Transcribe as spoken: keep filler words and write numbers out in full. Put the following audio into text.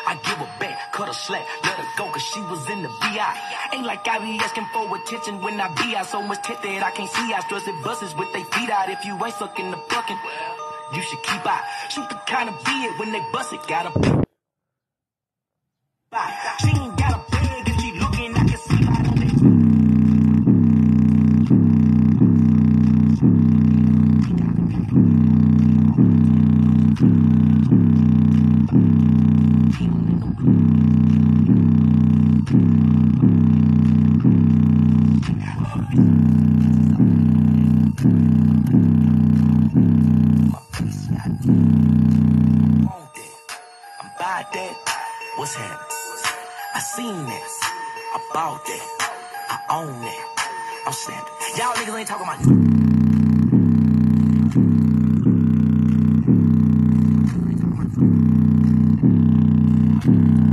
I give her back, cut her slack, let her go cause she was in the V I. Ain't like I be asking for attention when I be out. So much tech that I can't see. I stress it buses with they feet out. If you ain't sucking the fucking, you should keep out. Shoot the kind of beard when they bust it, gotta be. She ain't got a bag if she looking, I can see right on it. I'm by that. What's happening? I seen that. I bought that. I own that. I'm snapping. Y'all niggas ain't talking about.